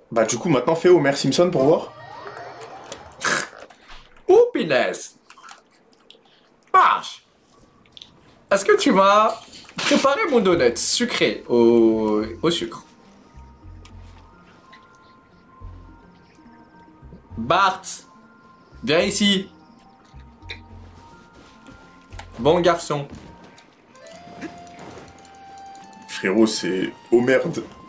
Bah du coup, maintenant fais Homer Simpson pour voir. Oh, punaise! Marche! Est-ce que tu vas préparer mon donut sucré au sucre? Bart, viens ici. Bon garçon. Frérot, c'est... Oh merde.